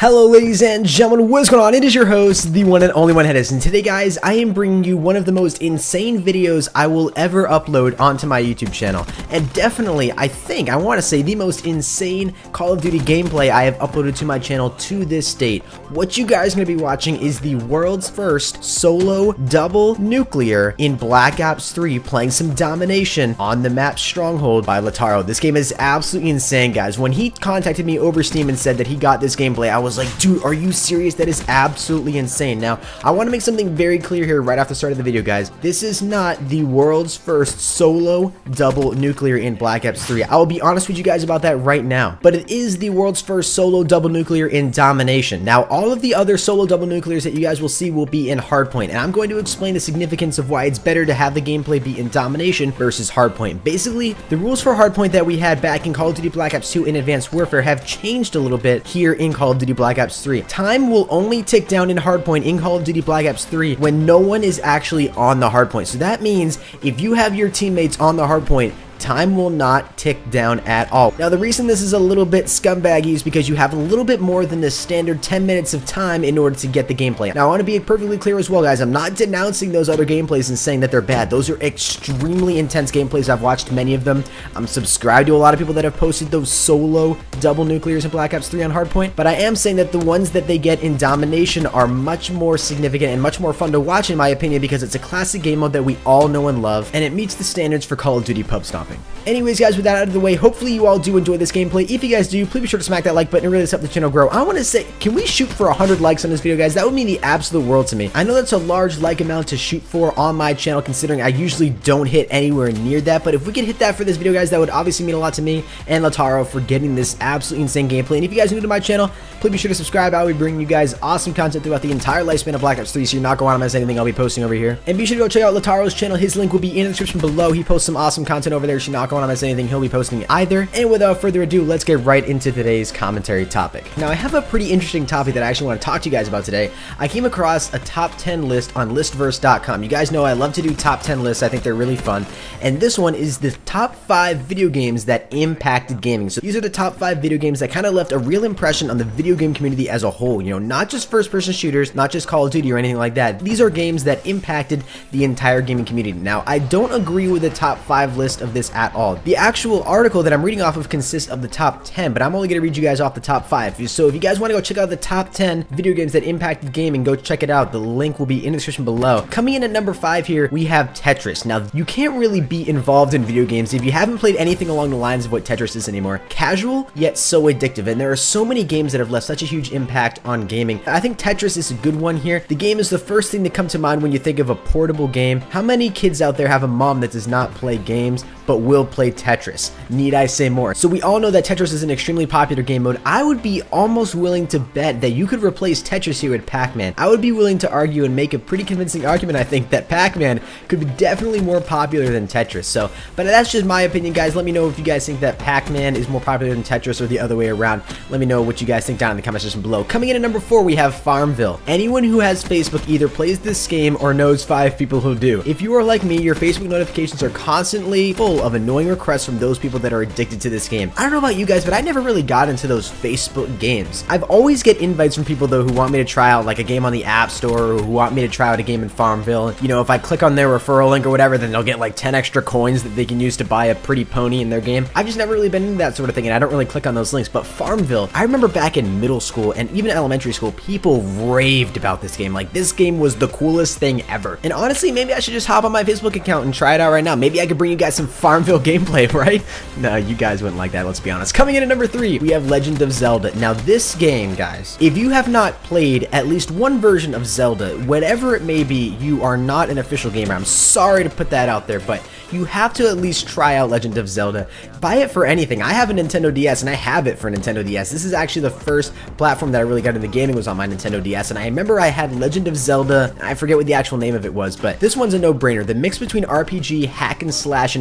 Hello ladies and gentlemen, what's going on? It is your host, the one and only One Headis, and today guys, I am bringing you one of the most insane videos I will ever upload onto my YouTube channel, and definitely, I want to say the most insane Call of Duty gameplay I have uploaded to my channel to this date. What you guys are going to be watching is the world's first solo double nuclear in Black Ops 3, playing some domination on the map Stronghold by Lautaro. This game is absolutely insane, guys. When he contacted me over Steam and said that he got this gameplay, I was like, dude, are you serious? That is absolutely insane. Now, I want to make something very clear here right off the start of the video, guys. This is not the world's first solo double nuclear in Black Ops 3. I will be honest with you guys about that right now. But it is the world's first solo double nuclear in domination. Now, all of the other solo double nuclears that you guys will see will be in hardpoint, and I'm going to explain the significance of why it's better to have the gameplay be in domination versus hardpoint. Basically, the rules for hardpoint that we had back in Call of Duty Black Ops 2 in Advanced Warfare have changed a little bit here in Call of Duty Black Ops 3. Time will only tick down in hardpoint in Call of Duty Black Ops 3 when no one is actually on the hardpoint. So that means if you have your teammates on the hardpoint, time will not tick down at all. Now, the reason this is a little bit scumbaggy is because you have a little bit more than the standard 10 minutes of time in order to get the gameplay. Now, I want to be perfectly clear as well, guys. I'm not denouncing those other gameplays and saying that they're bad. Those are extremely intense gameplays. I've watched many of them. I'm subscribed to a lot of people that have posted those solo double nuclears in Black Ops 3 on hardpoint, but I am saying that the ones that they get in domination are much more significant and much more fun to watch, in my opinion, because it's a classic game mode that we all know and love, and it meets the standards for Call of Duty pub stomping. Anyways, guys, with that out of the way, hopefully you all do enjoy this gameplay. If you guys do, please be sure to smack that like button. It really does help the channel grow. I want to say, can we shoot for 100 likes on this video, guys? That would mean the absolute world to me. I know that's a large like amount to shoot for on my channel, considering I usually don't hit anywhere near that, but if we could hit that for this video, guys, that would obviously mean a lot to me and Lautaro for getting this absolutely insane gameplay. And if you guys are new to my channel, please be sure to subscribe. I will be bringing you guys awesome content throughout the entire lifespan of Black Ops 3, so you're not going to miss anything I'll be posting over here. And be sure to go check out Lautaro's channel. His link will be in the description below. He posts some awesome content over there, so you're not going to miss anything he'll be posting either. And without further ado, let's get right into today's commentary topic. Now, I have a pretty interesting topic that I actually want to talk to you guys about today. I came across a top 10 list on listverse.com. You guys know I love to do top 10 lists. I think they're really fun. And this one is the top 5 video games that impacted gaming. So these are the top 5 video games that kind of left a real impression on the video game community as a whole. You know, not just first-person shooters, not just Call of Duty or anything like that. These are games that impacted the entire gaming community. Now, I don't agree with the top 5 list of this at all. The actual article that I'm reading off of consists of the top 10, but I'm only going to read you guys off the top 5. So if you guys want to go check out the top 10 video games that impacted gaming, go check it out. The link will be in the description below. Coming in at number 5 here, we have Tetris. Now, you can't really be involved in video games if you haven't played anything along the lines of what Tetris is anymore. Casual, yet so addictive, and there are so many games that have left such a huge impact on gaming. I think Tetris is a good one here. The game is the first thing to come to mind when you think of a portable game. How many kids out there have a mom that does not play games but will play Tetris? Need I say more? So we all know that Tetris is an extremely popular game mode. I would be almost willing to bet that you could replace Tetris here with Pac-Man. I would be willing to argue and make a pretty convincing argument, I think, that Pac-Man could be definitely more popular than Tetris. So, but that's just my opinion, guys. Let me know if you guys think that Pac-Man is more popular than Tetris or the other way around. Let me know what you guys think down in the comment section below. Coming in at number 4, we have Farmville. Anyone who has Facebook either plays this game or knows 5 people who do. If you are like me, your Facebook notifications are constantly full of annoying requests from those people that are addicted to this game. I don't know about you guys, but I never really got into those Facebook games. I've always get invites from people though who want me to try out like a game on the App Store or who want me to try out a game in Farmville. You know, if I click on their referral link or whatever, then they'll get like 10 extra coins that they can use to buy a pretty pony in their game. I've just never really been into that sort of thing, and I don't really click on those links. But Farmville, I remember back in middle school and even elementary school, people raved about this game. Like, this game was the coolest thing ever. And honestly, maybe I should just hop on my Facebook account and try it out right now. Maybe I could bring you guys some Farmville gameplay, right? No, you guys wouldn't like that, let's be honest. Coming in at number 3, we have Legend of Zelda. Now, this game, guys, if you have not played at least one version of Zelda, whatever it may be, you are not an official gamer. I'm sorry to put that out there, but you have to at least try out Legend of Zelda. Buy it for anything. I have a Nintendo DS, and I have it for Nintendo DS. This is actually the first platform that I really got into gaming was on my Nintendo DS, and I remember I had Legend of Zelda. I forget what the actual name of it was, but this one's a no-brainer. The mix between RPG, hack and slash, and action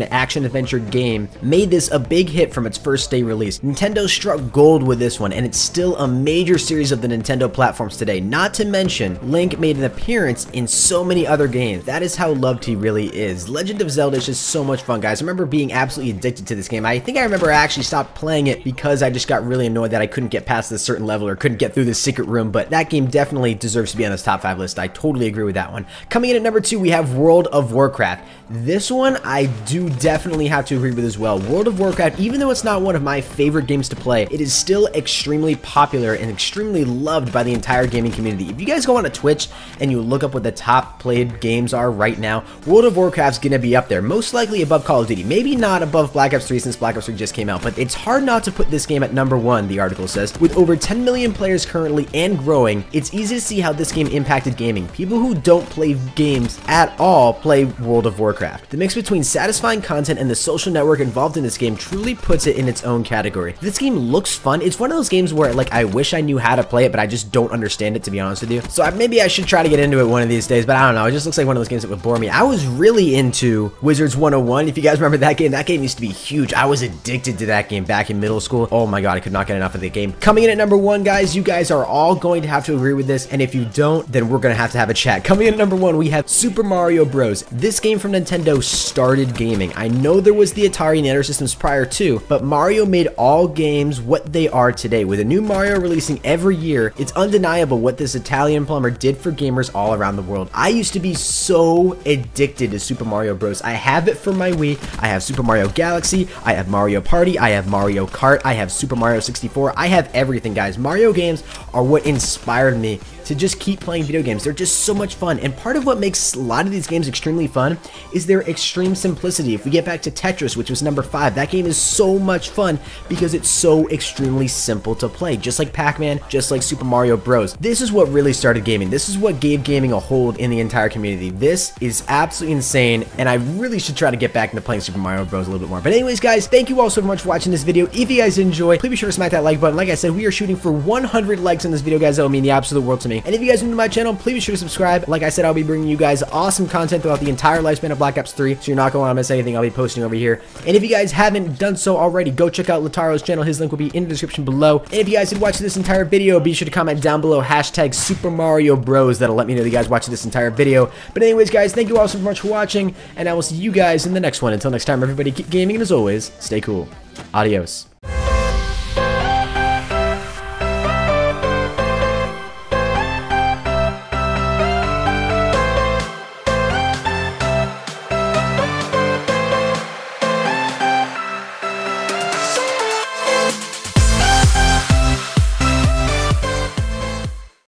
action-adventure game made this a big hit from its first day release. Nintendo struck gold with this one, and it's still a major series of the Nintendo platforms today. Not to mention, Link made an appearance in so many other games. That is how loved he really is. Legend of Zelda is just so much fun, guys. I remember being absolutely addicted to this game. I think I remember I actually stopped playing it because I just got really annoyed that I couldn't get past this certain level or couldn't get through this secret room, but that game definitely deserves to be on this top 5 list. I totally agree with that one. Coming in at number 2, we have World of Warcraft. This one I do definitely have to agree with as well. World of Warcraft, even though it's not one of my favorite games to play, it is still extremely popular and extremely loved by the entire gaming community. If you guys go on to Twitch and you look up what the top played games are right now, World of Warcraft's gonna be up there, most likely above Call of Duty. Maybe not above Black Ops 3 since Black Ops 3 just came out, but it's hard not to put this game at number 1, the article says. With over 10 million players currently and growing, it's easy to see how this game impacted gaming. People who don't play games at all play World of Warcraft. The mix between satisfying content and the social network involved in this game truly puts it in its own category. This game looks fun. It's one of those games where like I wish I knew how to play it, but I just don't understand it, to be honest with you. So maybe I should try to get into it one of these days, but I don't know. It just looks like one of those games that would bore me. I was really into Wizards 101. If you guys remember that game used to be huge. I was addicted to that game back in middle school. Oh my god, I could not get enough of the game. Coming in at number 1, guys, you guys are all going to have to agree with this, and if you don't, then we're gonna have a chat. Coming in at number 1, we have Super Mario Bros. This game from Nintendo started gaming. I know there was the Atari and the other systems prior to, but Mario made all games what they are today. With a new Mario releasing every year, it's undeniable what this Italian plumber did for gamers all around the world. I used to be so addicted to Super Mario Bros. I have it for my Wii. I have Super Mario Galaxy. I have Mario Party. I have Mario Kart. I have Super Mario 64. I have everything, guys. Mario games are what inspired me to just keep playing video games. They're just so much fun, and part of what makes a lot of these games extremely fun is their extreme simplicity. If we get back to Tetris, which was number 5, that game is so much fun because it's so extremely simple to play, just like Pac-Man, just like Super Mario Bros. This is what really started gaming. This is what gave gaming a hold in the entire community. This is absolutely insane, and I really should try to get back into playing Super Mario Bros. A little bit more. But anyways, guys, thank you all so much for watching this video. If you guys enjoy, please be sure to smack that like button. Like I said, we are shooting for 100 likes on this video, guys. That will mean the absolute world to me. And if you guys are new to my channel, please be sure to subscribe. Like I said, I'll be bringing you guys awesome content throughout the entire lifespan of Black Ops 3, so you're not going to want to miss anything I'll be posting over here. And if you guys haven't done so already, go check out Lataro's channel. His link will be in the description below. And if you guys did watch this entire video, be sure to comment down below hashtag Super Mario Bros. That'll let me know that you guys watched this entire video. But anyways, guys, thank you all so much for watching, and I will see you guys in the next one. Until next time, everybody, keep gaming, and as always, stay cool. Adios.